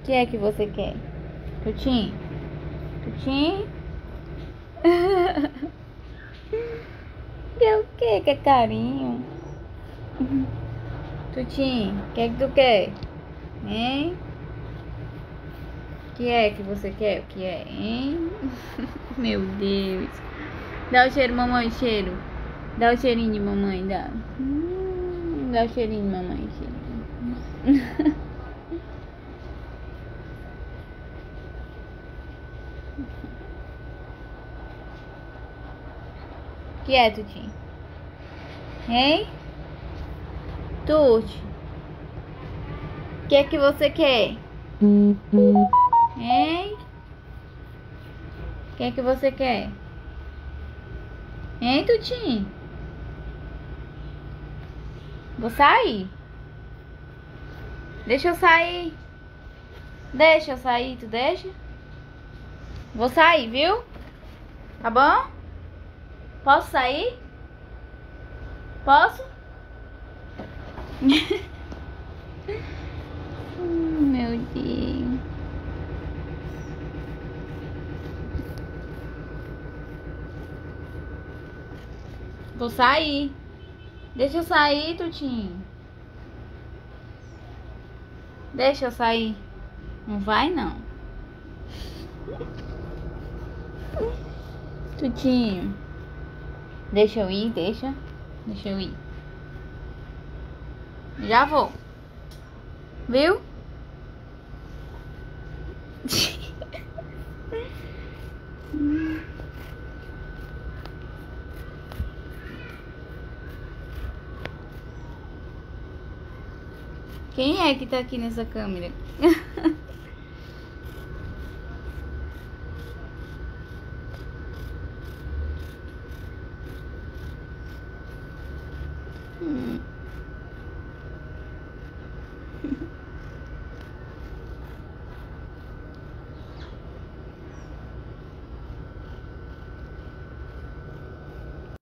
que é que você quer? Tutim? Tutim? Quer o quê? Quer carinho? Tutim, o que é que tu quer? Hein? O que é que você quer? O que é, hein? Meu Deus. Dá o cheiro, mamãe, cheiro. Dá o cheirinho de mamãe, dá. Dá o cheirinho de mamãe, cheirinho. O que é, Tutim? Hein? Tuti, o que é que você quer? Hein? O que é que você quer? Hein, Tutim? Vou sair. Deixa eu sair. Deixa eu sair, tu deixa? Vou sair, viu? Tá bom? Posso sair? Posso? Meu Deus. Vou sair. Deixa eu sair, Tutinho. Deixa eu sair. Não vai, não. Tutinho. Deixa eu ir, deixa. Deixa eu ir. Já vou. Viu? Quem é que tá aqui nessa câmera?